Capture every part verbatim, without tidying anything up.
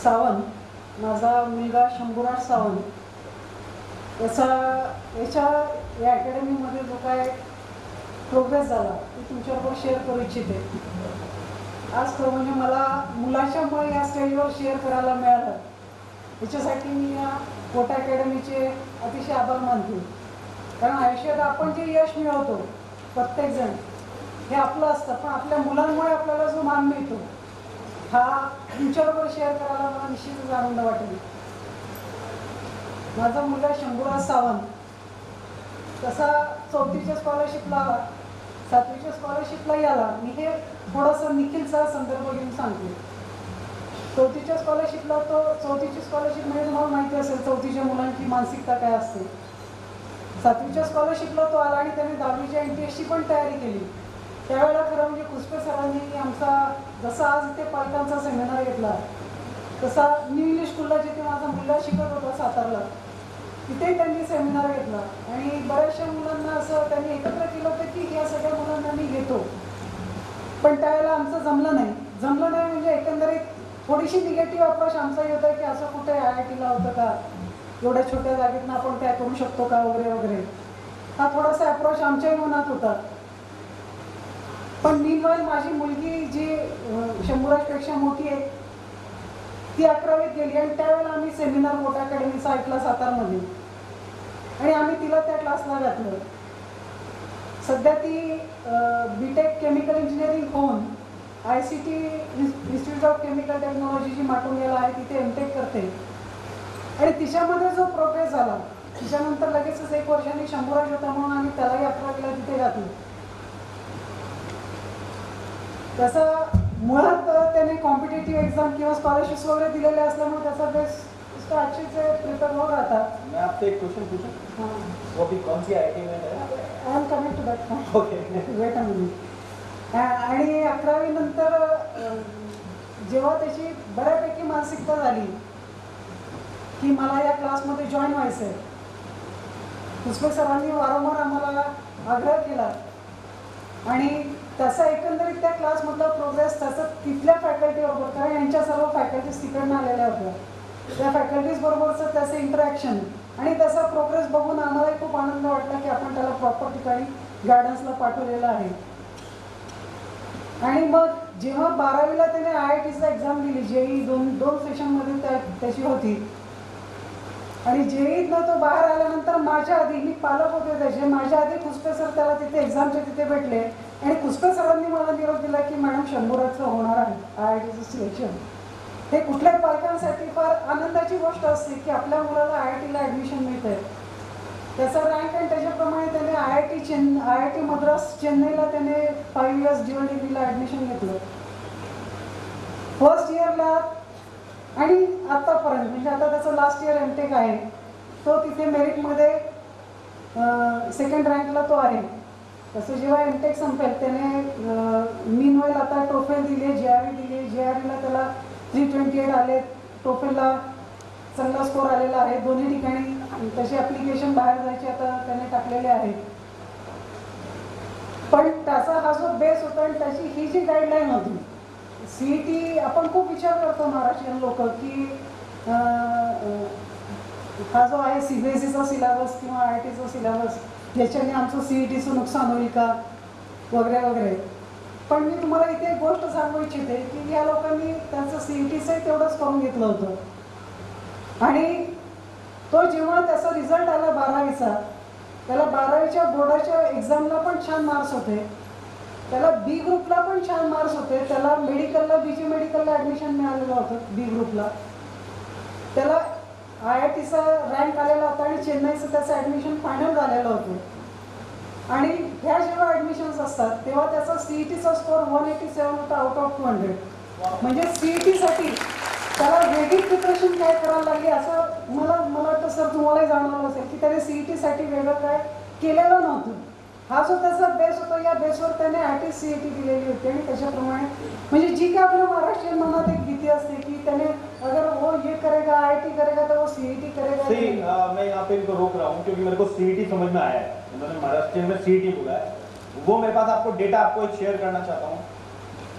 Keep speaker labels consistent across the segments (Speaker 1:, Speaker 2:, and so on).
Speaker 1: सावंत, माझा मुलगा शंभूराज सावंत, याचा याच्या या अकॅडमीमध्ये जो काय प्रोग्रेस झाला ते तुमच्याबरोबर शेअर करू इच्छिते. आज खरं म्हणजे मला मुलाच्यामुळे या स्टेजवर शेअर करायला मिळालं, याच्यासाठी मी या कोटा अकॅडमीचे अतिशय आभार मानते. कारण आयुष्यात आपण जे यश मिळवतो प्रत्येकजण हे आपलं असतं, पण आपल्या मुलांमुळे आपल्याला जो मान मिळतो हा तुमच्याबरोबर शेअर करायला मला निश्चितच आनंद वाटेल. माझा मुलगा शंभूराज सावंत तसा चौथीच्या स्कॉलरशिपला आला, सातवीच्या स्कॉलरशिपला आला. मी हे थोडंसं निखिलचा संदर्भ घेऊन सांगते. चौथीच्या स्कॉलरशिपला तो चौथीची स्कॉलरशिप म्हणजे तुम्हाला माहिती असेल चौथीच्या मुलांची मानसिकता काय असते. सातवीच्या स्कॉलरशिपला तो आला आणि त्याने दहावीच्या एन टी एसची पण तयारी केली. त्यावेळेला खरं म्हणजे कुस्पे सरांनी आमचा जसा आज इथे पालकांचा सेमिनार घेतला तसा न्यू इंग्लिश स्कूलला जिथे माझा मुलगा शिकत होता सातारला तिथेही त्यांनी सेमिनार घेतला आणि बऱ्याचशा मुलांना असं त्यांनी एकत्र केलं होतं की या सगळ्या मुलांना मी घेतो. पण त्यावेळेला आमचं जमलं नाही जमलं नाही म्हणजे एकंदरीत थोडीशी निगेटिव्ह अप्रोच आमचाही होता की असं कुठे आय आय टीला होतं का, एवढ्या छोट्या जागेतनं आपण काय करू शकतो का वगैरे वगैरे, हा थोडासा अप्रोच आमच्याही मनात होता. पण मीनवाईल माझी मुलगी जी शंभूराजपेक्षा मोठी आहे ती अकरावीत गेली आणि त्यावेळेला आम्ही सेमिनार कोटा अकॅडमीचा ऐकला सातारमध्ये आणि आम्ही तिला त्या क्लासला घातलं. सध्या ती बीटेक केमिकल इंजिनिअरिंग होऊन I C T institute of chemical technology जी माटुंग्याला आहे तिथे एम टेक करते आणि तिच्यामध्ये जो प्रोग्रेस झाला तिच्यानंतर लगेचच एक वर्षांनी शंभूराज होता म्हणून आम्ही त्यालाही अकरावीला तिथे घातलं. तसं मुळात त्याने कॉम्पिटेटिव्ह एक्झाम किंवा स्कॉलरशिप्स वगैरे दिलेले असल्यामुळे त्याचा बेस उसका अच्छे से प्रिपेयर हो रहा था.
Speaker 2: मैं आपसे एक क्वेश्चन पूछूं? हाँ. वो भी कौन सी आई आई टी में है?
Speaker 1: I am coming to that point.
Speaker 2: Okay.
Speaker 1: Wait a minute. आणि अकरावी नंतर जेव्हा त्याची बऱ्यापैकी मानसिकता झाली की मला या क्लासमध्ये जॉईन व्हायचं आहे, कुस्पे सरांनी वारंवार आम्हाला आग्रह केला आणि त्याचा एकंदरीत त्या क्लासमधला प्रोग्रेस त्याचा तिथल्या फॅकल्टीबरोबर, कारण यांच्या सर्व फॅकल्टीज तिकडनं आलेल्या होत्या, त्या फॅकल्टीज बरोबरचं त्याचं इंटरॅक्शन आणि त्याचा प्रोग्रेस बघून आम्हालाही खूप आनंद वाटला की आपण त्याला प्रॉपर ठिकाणी गायडन्सला पाठवलेलं आहे. आणि मग जेव्हा बारावीला त्याने आय आय टीचा एक्झाम दिली, जेई दोन दोन सेशनमध्ये त्या त्याची होती आणि जेईतनं तो बाहेर आल्यानंतर माझ्या आधी मी पालक होते त्याचे, माझ्या आधी कुस्पे सर त्याला तिथे एक्झामच्या तिथे भेटले आणि कुस्पे सरांनी मला निरोप दिला की मॅडम शंभूराजचं होणार आहे आय आय टीचं सिलेक्शन. हे कुठल्याही पालकांसाठी फार आनंदाची गोष्ट असते की आपल्या मुलाला आय आय टीला ॲडमिशन मिळतं आहे. त्याचा रँक आणि त्याच्याप्रमाणे त्याने आय आय टी चेन आय आय टी मद्रास चेन्नईला त्याने फाईव्ह इयर्स ड्युअल डिग्रीला ॲडमिशन घेतलं. फर्स्ट इयरला आणि आत्तापर्यंत म्हणजे आता त्याचं लास्ट इयर एमटेक आहे, तो तिथे मेरिटमध्ये सेकंड रँकला तो आहे. तसं जेव्हा एमटेक संपेल त्याने मीनवाईल आता टोफेल दिली आहे, जे आर ई दिली आहे, जे आर ईला त्याला थ्री ट्वेंटी एट आले, टोफेलला चांगला स्कोर आलेला आहे. दोन्ही ठिकाणी त्याचे ॲप्लिकेशन बाहेर जायचे आता त्याने टाकलेले आहेत. पण त्याचा हा जो बेस होता आणि त्याची ही जी गाईडलाईन होती सी ई टी, आपण खूप विचार करतो महाराष्ट्रीयन लोक की हा जो आहे सी बी एस ईचा सिलेबस किंवा आय आय टीचा सिलेबस याच्याने आमचं सी ई टीचं नुकसान होईल का वगैरे वगैरे. पण मी तुम्हाला इथे एक गोष्ट सांगू इच्छिते की या लोकांनी त्यांचं सी ई टीचंही तेवढंच करून घेतलं होतं आणि तो जेव्हा त्याचा रिझल्ट आला बारावीचा, त्याला बारावीच्या बोर्डाच्या एक्झामला पण छान मार्क्स होते, त्याला बी ग्रुपला पण छान मार्क्स होते, त्याला मेडिकलला बी जी मेडिकलला ॲडमिशन मिळालेलं होतं बी ग्रुपला, त्याला आय आय टीचा रँक आलेला होता आणि चेन्नईचं त्याचं ॲडमिशन फायनल झालेलं होतं. आणि ह्या जेव्हा ॲडमिशन्स असतात तेव्हा त्याचा सी ई टीचा स्कोअर वन एटी सेवन होता आउट ऑफ टू हंड्रेड. म्हणजे सी ई टीसाठी त्याला वेगळी प्रिपरेशन काय करायला लागली असं मला मला वाटतं सर तुम्हालाही जाणवलं असेल की त्याने सी ई टीसाठी वेगळं काय केलेलं नव्हतं. हा जो त्याचा बेस होता या बेसवर त्याने I T C E T दिलेली होती आणि त्याच्याप्रमाणे म्हणजे जी काय आपल्या महाराष्ट्रीयन मनात एक भीती असते की त्याने अगर वो ये करेगा आई आई टी करेगा तो वो सी ई टी करेगा.
Speaker 2: सही, मैं यहाँ पे इनको रोक रहा हूँ क्योंकि मेरे को सी ई टी समझ में आया है, उन्होंने महाराष्ट्रीयन में सी ई टी बोला है, वो मेरे पास आपको डेटा आपको शेयर करना चाहता हूँ.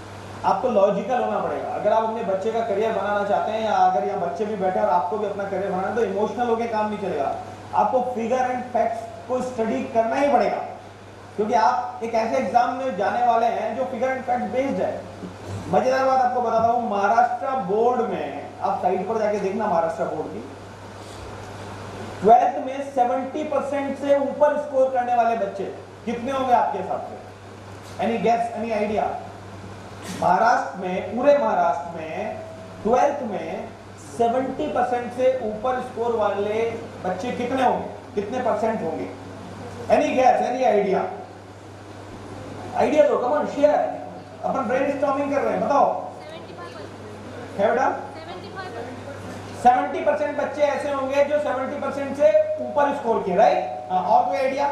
Speaker 2: आपको लॉजिकल होना पड़ेगा। अगर आप अपने बच्चे का करियर बनाना चाहते हैं, या अगर यहाँ बच्चे भी बैठे और आपको भी अपना करियर बनाना है, तो इमोशनल होकर काम नहीं चलेगा। आपको फिगर एंड फैक्ट्स को स्टडी करना ही पड़ेगा, क्योंकि आप एक ऐसे एग्जाम में जाने वाले हैं जो फिगर एंड फैक्ट बेस्ड है। मजेदार बात आपको बताता हूँ, महाराष्ट्र बोर्ड में, आप साइट पर जाके देखना महाराष्ट्र बोर्ड की, ट्वेल्थ में सत्तर परसेंट से ऊपर स्कोर करने वाले बच्चे कितने होंगे आपके हिसाब से? Any guess, any idea? Maharashtra में, पूरे महाराष्ट्र में ट्वेल्थ में सत्तर परसेंट से ऊपर स्कोर वाले बच्चे कितने होंगे? कितने परसेंट होंगे? Any guess, any idea? Idea दो, कम ऑन शेयर। अपन ब्रेनस्टॉर्मिंग कर रहे हैं, बताओ। है बेटा? सत्तर परसेंट बच्चे ऐसे होंगे जो सत्तर परसेंट से ऊपर स्कोर किए, राइट? हाँ, और कोई आइडिया?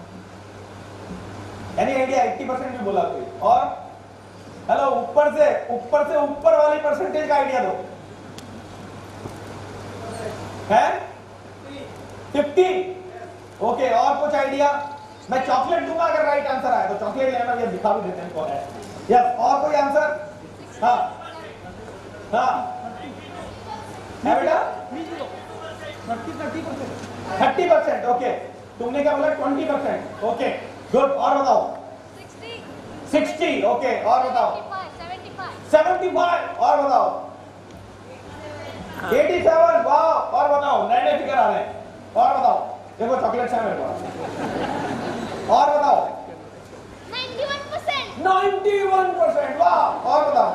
Speaker 2: Any idea? अस्सी परसेंट भी बोला कोई? और हेलो, ऊपर से ऊपर से ऊपर वाली परसेंटेज का आइडिया दो। है पचास? ओके, और कुछ आइडिया? मैं चॉकलेट दूंगा अगर राइट आंसर आए तो। चॉकलेट लेना, ये दिखा भी देते हैं कौन है। यस, और कोई आंसर? हाँ हाँ है बेटा? Thirty percent. ओके, तुमने क्या बोला? Twenty percent. Okay, good. और बताओ? सिक्सटी। ओके, और बताओ? Seventy five. और बताओ? Eighty seven. वाह, और बताओ? नए नए फिगर आ रहे हैं। और बताओ? देखो चॉकलेट है मेरे पास। और बताओ? Ninety one percent. Ninety one percent. वाह, और बताओ?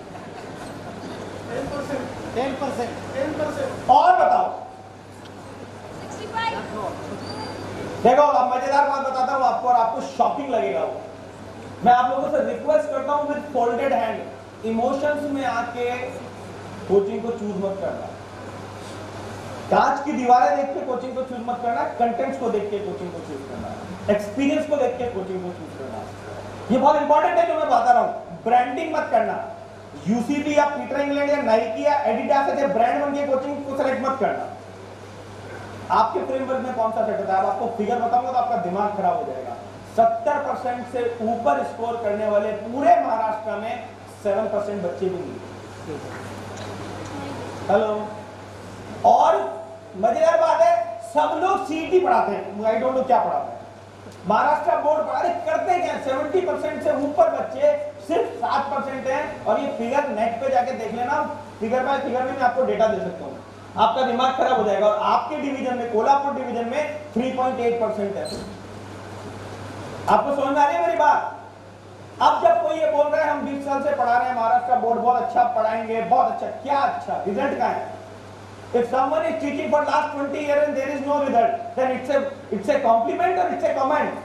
Speaker 2: Ten percent. Ten percent. और बताओ? Sixty five. देखो, अब मजेदार बात बताता हूं आपको, और आपको शॉकिंग लगेगा वो। मैं आप लोगों से रिक्वेस्ट करता हूं विद फोल्डेड हैंड, इमोशंस में आके कोचिंग को चूज मत करना। कांच की दीवारें देख के कोचिंग को चूज मत करना, कंटेंट्स को देख के कोचिंग को चूज करना, एक्सपीरियंस को देख के कोचिंग को चूज करना। ये बहुत इंपॉर्टेंट है जो मैं बता रहा हूं। ब्रांडिंग मत करना। यूसीबी या पीटर इंग्लैंड या नाइकी या एडिडास ऐसे ब्रांड बन के कोचिंग को सेलेक्ट मत करना। आपके फ्रेमवर्क में कौन सा सेट होता है? आपको फिगर बताऊंगा तो आपका दिमाग खराब हो जाएगा। सत्तर परसेंट से ऊपर स्कोर करने वाले पूरे महाराष्ट्र में सात परसेंट बच्चे भी नहीं। हेलो, और मजेदार बात है, सब लोग सीईटी पढ़ाते हैं। आई डोंट नो क्या पढ़ाते हैं। महाराष्ट्र बोर्ड पढ़ा रहे, करते क्या? सत्तर परसेंट से ऊपर बच्चे सिर्फ सात परसेंट हैं। और ये फिगर नेट पे जाके देख लेना, फिगर बाय फिगर में मैं आपको डेटा दे सकता हूँ। आपका दिमाग खराब हो जाएगा। और आपके डिवीजन में, कोल्हापुर डिवीजन में तीन पॉइंट आठ परसेंट है। आपको समझ में आ रही है मेरी बात? अब जब कोई ये बोल रहा है हम बीस साल से पढ़ा रहे हैं, महाराष्ट्र बोर्ड बहुत अच्छा पढ़ाएंगे, बहुत अच्छा, क्या अच्छा? रिजल्ट क्या है? If someone is teaching for last twenty years and there is no result, then it's a it's a compliment or it's a comment?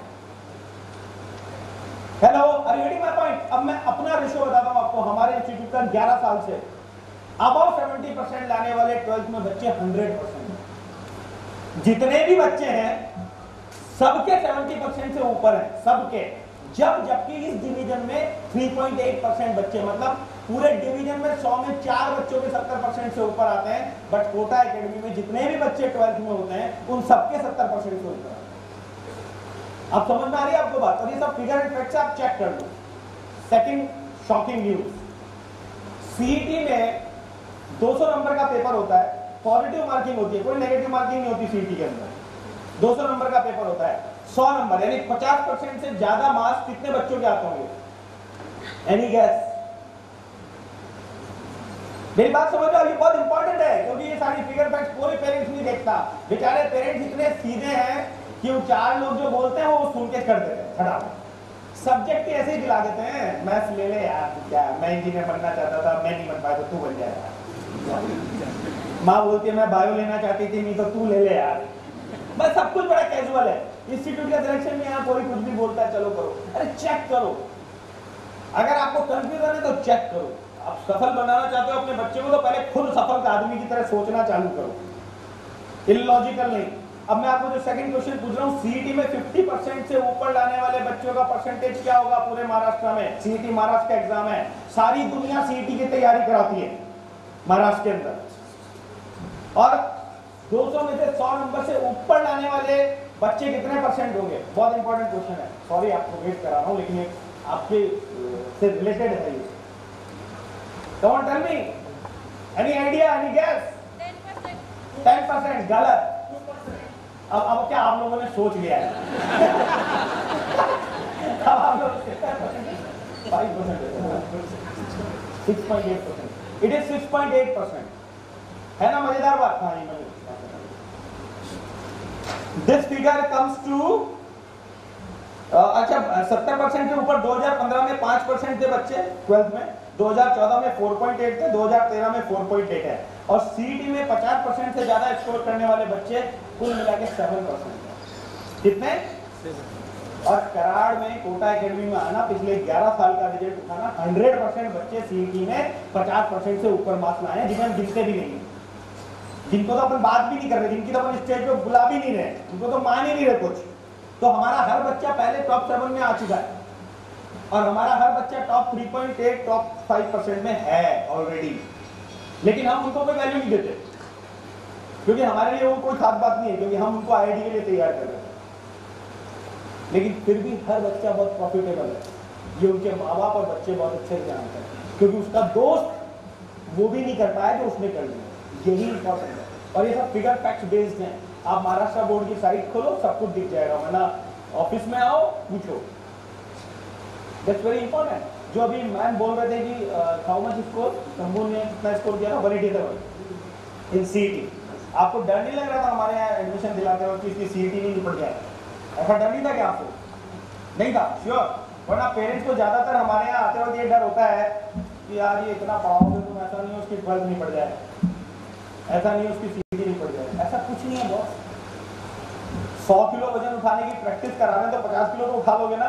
Speaker 2: Hello, are you getting my point? अब मैं अपना रेशियो बताता हूँ आपको। हमारे institute का ग्यारह साल से अबाउ सत्तर परसेंट लाने वाले ट्वेल्थ में बच्चे सौ परसेंट। जितने भी बच्चे हैं सबके सत्तर परसेंट से ऊपर हैं, सबके। जब जबकि इस डिवीजन में तीन पॉइंट आठ परसेंट बच्चे, मतलब पूरे डिवीजन में सौ में चार बच्चों के सत्तर परसेंट से ऊपर आते हैं। बट कोटा एकेडमी में जितने भी बच्चे ट्वेल्थ में होते हैं उन सबके सत्तर परसेंट से ऊपर। आप समझ में आ रही है आपको बात? और ये सब फिगर एंड फैक्ट्स आप चेक कर लो। सेकंड शॉकिंग न्यूज, सीईटी में दो सौ नंबर का पेपर होता है। पॉजिटिव मार्किंग होती है, कोई नेगेटिव मार्किंग नहीं होती सीईटी के अंदर। दो सौ नंबर का पेपर होता है। सौ नंबर यानी पचास परसेंट से ज्यादा मार्क्स कितने बच्चों के आते होंगे? Any guess? मेरी बात समझ लो, ये बहुत इंपॉर्टेंट है, क्योंकि ये सारी फिगर फैक्ट्स कोई पेरेंट्स नहीं देखता। बेचारे पेरेंट्स इतने सीधे हैं कि वो चार लोग जो बोलते हैं वो सुन के कर देते हैं, खड़ा सब्जेक्ट ऐसे ही दिला देते हैं। मैथ्स ले ले यार, क्या मैं इंजीनियर बनना चाहता था, मैं नहीं बन पाया तो तू बन जाएगा। माँ बोलती है मैं बायो लेना चाहती थी, नहीं तो तू ले ले यार। बस सब कुछ बड़ा कैजुअल है। इंस्टीट्यूट के सिलेक्शन में यहाँ कोई कुछ भी बोलता है, चलो करो। अरे चेक करो, अगर आपको कंफ्यूजन है तो चेक करो। आप सफल बनाना चाहते हो अपने बच्चे को तो पहले खुद सफल आदमी की तरह सोचना चालू करो, इलॉजिकल नहीं। अब मैं आपको जो सेकंड क्वेश्चन पूछ रहा हूँ, सीईटी में पचास परसेंट से ऊपर लाने वाले बच्चों का परसेंटेज क्या होगा पूरे महाराष्ट्र में? सीईटी महाराष्ट्र का एग्जाम है, सारी दुनिया सीईटी की तैयारी कराती है महाराष्ट्र के अंदर। और दो सौ में से सौ नंबर से ऊपर लाने वाले बच्चे कितने परसेंट होंगे? बहुत इंपॉर्टेंट क्वेश्चन है। सॉरी आपको वेट करा रहा हूँ, लेकिन आपके से रिलेटेड है ये। Come on, tell me. Any idea? Any guess? Ten percent गलत। अब अब क्या आप लोगों ने सोच लिया है? अब आप लोग five percent, six point eight percent. It is six point eight percent. है ना मजेदार बात? हाँ ये मजेदार। दिस फिगर कम्स टू अच्छा सत्तर परसेंट के ऊपर दो हज़ार पंद्रह में पाँच परसेंट थे बच्चे ट्वेल्थ में, दो हज़ार चौदह में चार पॉइंट आठ थे, दो हज़ार तेरह में चार पॉइंट आठ है, और सीईटी में पचास परसेंट से ज्यादा स्कोर करने वाले बच्चे कुल मिला के सात परसेंट। कितने? और कराड़ में कोटा एकेडमी में आना, पिछले ग्यारह साल का रिजल्ट उठाना, सौ परसेंट बच्चे सीईटी में पचास परसेंट से ऊपर मार्क्स लाए, जिन्हें हम गिनते भी नहीं, जिनको तो अपन बात भी नहीं कर रहे, जिनकी तो अपन स्टेज पे बुला भी नहीं रहे, उनको तो मान ही नहीं रहे कुछ। तो हमारा हर बच्चा पहले टॉप सेवन में आ चुका है, और हमारा हर बच्चा top three point eight, top five percent में है ऑलरेडी, लेकिन हम उनको कोई वैल्यू नहीं देते, क्योंकि हमारे लिए वो कोई खास बात नहीं है, क्योंकि हम उनको आईआईटी के लिए तैयार कर रहे हैं। लेकिन फिर भी हर बच्चा बहुत प्रॉफिटेबल है, ये उनके माँ बाप और बच्चे बहुत अच्छे से जानते हैं, क्योंकि उसका दोस्त वो भी नहीं कर पाया जो उसने कर लिया। यही इंपॉर्टेंट है, और ये सब फिगर फैक्ट्स बेस्ड हैं। आप महाराष्ट्र बोर्ड की साइट खोलो, सब कुछ दिख जाएगा, वरना ऑफिस में आओ पूछो। That's very important. जो अभी मैम बोल रहे थे कि हाउ मच स्कोर, शंभू ने कितना स्कोर किया था, one eighty seven in CET. आपको डर नहीं लग रहा था हमारे यहाँ एडमिशन दिलाते वक्त कि इसकी सीईटी नहीं निपट जाए? ऐसा डर नहीं था क्या आपको? नहीं था? श्योर। वरना पेरेंट्स को ज्यादातर हमारे यहाँ आते वक्त ये डर होता है कि यार ये इतना पढ़ाओगे तुम, ऐसा नहीं हो उसकी ट्वेल्थ नहीं पड़ जाए, ऐसा नहीं उसकी सीईटी नहीं पड़ जाए। ऐसा कुछ नहीं है बॉस। सौ किलो वजन उठाने की प्रैक्टिस कराने तो पचास किलो तो उठा लोगे ना।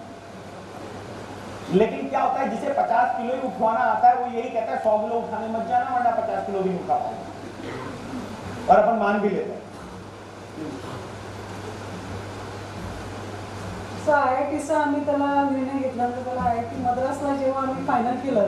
Speaker 2: लेकिन क्या होता है, जिसे पचास किलो ही उठवाना आता है वो यही कहता है सौ किलो उठाने मत जाना, वरना पचास किलो भी नहीं उठा पाओगे, और अपन मान भी लेते हैं।
Speaker 1: आयआयटीचा आम्ही त्याला निर्णय घेतला, तर त्याला आयआयटी मद्रासला जेव्हा आम्ही फायनल केलं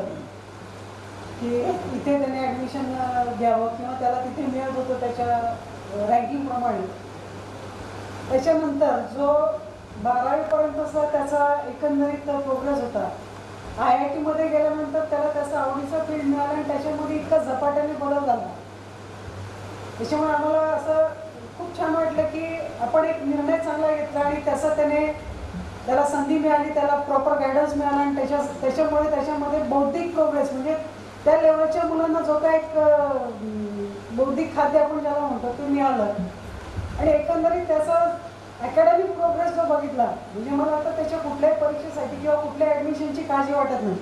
Speaker 1: की इथे त्याने ॲडमिशन घ्यावं किंवा त्याला तिथे मिळत होतं त्याच्या रँकिंगप्रमाणे, त्याच्यानंतर जो बारावीपर्यंतचा त्याचा एकंदरीत प्रोग्रेस होता, आय आय टीमध्ये गेल्यानंतर त्याला त्याचा आवडीचा फील्ड मिळाला आणि त्याच्यामध्ये इतका झपाट्याने बदल झाला। त्याच्यामुळे आम्हाला असं खूप छान वाटलं की आपण एक निर्णय चांगला घेतला आणि त्याचा त्याने त्याला संधी मिळाली, त्याला प्रॉपर गायडन्स मिळाला, आणि त्याच्या त्याच्यामुळे त्याच्यामध्ये बौद्धिक प्रोग्रेस म्हणजे त्या लेवलच्या मुलांना जो काय एक बौद्धिक खाद्य आपण ज्याला म्हणतो ते मिळालं, आणि एकंदरीत त्याचा अकॅडमिक प्रोग्रेस जो बघितला म्हणजे मला आता त्याच्या कुठल्याही परीक्षेसाठी किंवा कुठल्या ॲडमिशनची काळजी वाटत नाही।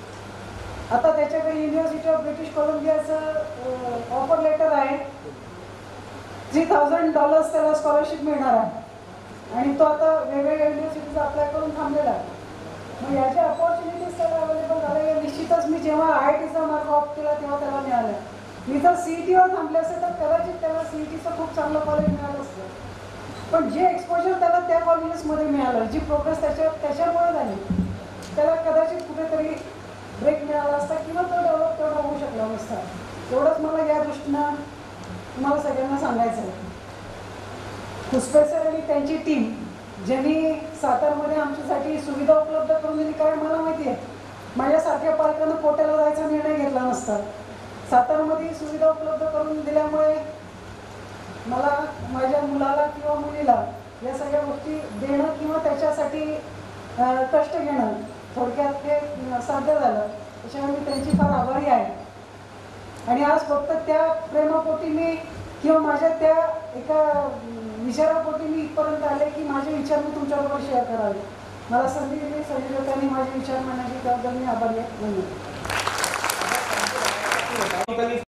Speaker 1: आता त्याच्याकडे युनिव्हर्सिटी ऑफ ब्रिटिश कोलंबियाचं ऑफर लेटर आहे, थ्री थाउजंड डॉलर्स त्याला स्कॉलरशिप मिळणार आहे, आणि तो आता वेगवेगळ्या युनिव्हर्सिटीचा अप्लाय करून थांबलेला आहे। मग याच्या अपॉर्च्युनिटीज त्याला अवेलेबल झाले, निश्चितच मी जेव्हा आय आय टीचा मार्क ऑफ केला तेव्हा त्याला मिळालं। मी जर सीईटीवर थांबले असते तर कदाचित त्याला सीईटीचं खूप चांगलं कॉलेज मिळालं असतं, पण जे एक्सपोजर त्याला त्या कॉलेजेसमध्ये मिळालं, जी प्रोग्रेस त्याच्या त्याच्यामुळे झाली, त्याला कदाचित कुठेतरी ब्रेक मिळाला असता किंवा तो डेव्हलप तेवढा होऊ शकला नसता। एवढंच मला या दृष्टीनं तुम्हाला सगळ्यांना सांगायचं आहे। खुसपे सर आणि त्यांची टीम ज्यांनी सातारमध्ये आमच्यासाठी सुविधा उपलब्ध करून दिली, कारण मला माहिती आहे माझ्यासारख्या पालकांना कोट्याला जायचा निर्णय घेतला नसता। सातारमध्ये सुविधा उपलब्ध करून दिल्यामुळे मला माझ्या मुलाला किंवा मुलीला या सगळ्या गोष्टी देणं किंवा त्याच्यासाठी कष्ट घेणं थोडक्यात हे साध्य झालं, त्याच्यामुळे मी त्यांची फार आभारी आहे। आणि आज फक्त त्या प्रेमापोटी मी किंवा माझ्या त्या एका विचारापोटी मी इथपर्यंत आले की माझे विचार मी तुमच्याबरोबर शेअर करावे। मला संधी दिली, संयोजकांनी माझे विचार मांडण्याची जबाबदारी मी आभारी आहे। धन्यवाद।